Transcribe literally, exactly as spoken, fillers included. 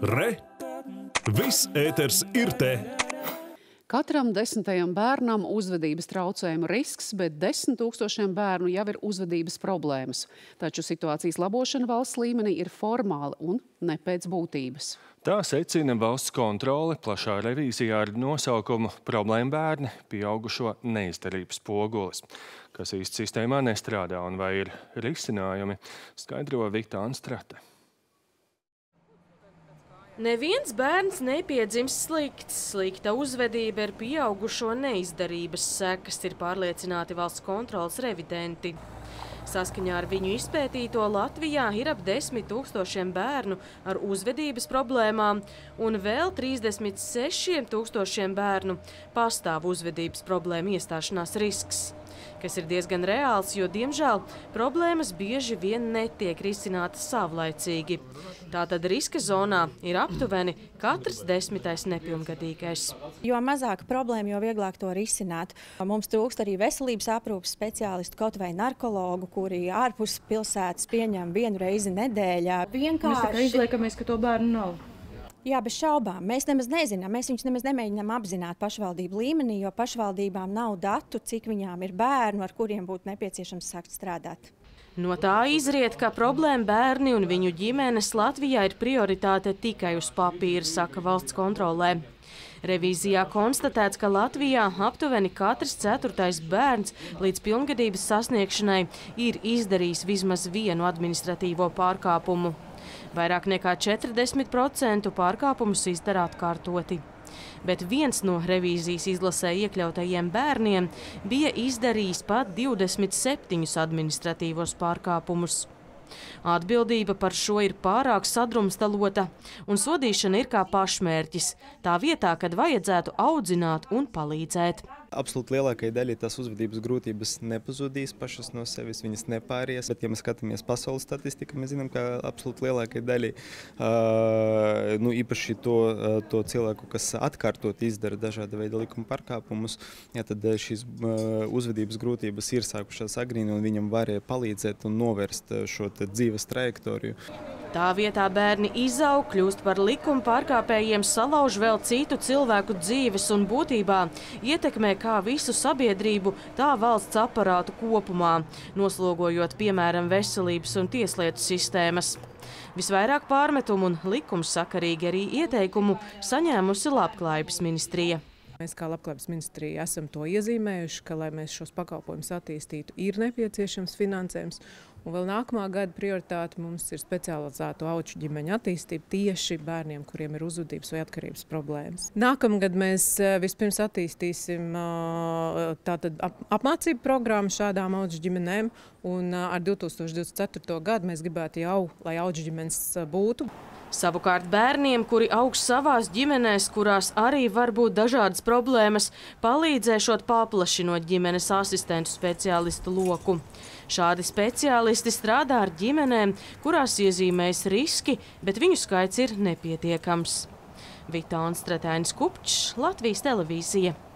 Re! Viss ēters ir te! Katram desmitajam bērnam uzvedības traucējumu risks, bet desmit tūkstošiem bērnu jau ir uzvedības problēmas. Taču situācijas labošana valsts līmenī ir formāla un ne pēc būtības. Tā secina valsts kontrole plašā revīzijā ar nosaukumu "Problēma bērni - pieaugušo neizdarības spogulis", kas īsti sistēmā nestrādā un vai ir risinājumi, skaidro Vita Anstrate. Neviens bērns nepiedzimst slikts. Slikta uzvedība ir pieaugušo neizdarības sekas, ir pārliecināti valsts kontroles revidenti. Saskaņā ar viņu izpētīto Latvijā ir ap desmit tūkstošiem bērnu ar uzvedības problēmām un vēl trīsdesmit sešiem tūkstošiem bērnu pastāv uzvedības problēma iestāšanās risks, kas ir diezgan reāls, jo, diemžēl, problēmas bieži vien netiek risinātas savlaicīgi. Tātad riska zonā ir aptuveni katrs desmitais nepilngadīgais. Jo mazāk problēma, jo vieglāk to risināt. Mums trūkst arī veselības aprūpes speciālistu, kaut vai narkologu, kuri ārpus pilsētas pieņem vienu reizi nedēļā. Vienkārši mēs izliekamies, ka to bērnu nav. Jā, bez šaubām. Mēs nemaz nezinām, mēs viņus nemaz nemēģinām apzināt pašvaldību līmenī, jo pašvaldībām nav datu, cik viņām ir bērnu, ar kuriem būtu nepieciešams sākt strādāt. No tā izriet, ka problēma bērni un viņu ģimenes Latvijā ir prioritāte tikai uz papīra, saka valsts kontrolē. Revīzijā konstatēts, ka Latvijā aptuveni katrs ceturtais bērns līdz pilngadības sasniegšanai ir izdarījis vismaz vienu administratīvo pārkāpumu. Vairāk nekā četrdesmit procenti pārkāpumus izdara atkārtoti. Bet viens no revīzijas izlasē iekļautajiem bērniem bija izdarījis pat divdesmit septiņus administratīvos pārkāpumus. Atbildība par šo ir pārāk sadrumstalota, un sodīšana ir kā pašmērķis, tā vietā, kad vajadzētu audzināt un palīdzēt. Absolūti lielākajai daļai tās uzvedības grūtības nepazudīs pašas no sevis, viņas nepāries. Bet, ja mēs skatāmies pasaules statistiku, mēs zinām, ka absolūti lielākajai daļai, uh, nu, īpaši to, uh, to cilvēku, kas atkārtot izdara dažāda veida likuma pārkāpumus, ja, tad šīs uh, uzvedības grūtības ir sākušās agrīni, un viņam varēja palīdzēt un novērst šo te dzīves trajektoriju. Tā vietā bērni izaug, kļūst par likuma pārkāpējiem, salauž vēl citu cilvēku dzīves un būtībā ietekmē kā visu sabiedrību, tā valsts aparātu kopumā, noslogojot, piemēram, veselības un tieslietu sistēmas. Visvairāk pārmetumu un likumsakarīgi arī ieteikumu saņēmusi Labklājības ministrija. Mēs kā Labklājības ministrija esam to iezīmējuši, ka, lai mēs šos pakalpojumus attīstītu, ir nepieciešams finansējums. Un vēl nākamā gada prioritāte mums ir specializēto auču ģimeņu attīstība tieši bērniem, kuriem ir uzvedības vai atkarības problēmas. Nākamgad mēs vispirms attīstīsim tātad apmācību programmu šādām auču ģimenēm, un ar divi tūkstoši divdesmit ceturto gadu mēs gribētu jau, lai auču ģimenes būtu. Savukārt bērniem, kuri aug savās ģimenēs, kurās arī var būt dažādas problēmas, palīdzēšot paplašinot ģimenes asistentu speciālistu loku. Šādi speciālisti strādā ar ģimenēm, kurās iezīmējas riski, bet viņu skaits ir nepietiekams. Vita Anstrate, Kupčs, Latvijas televīzija.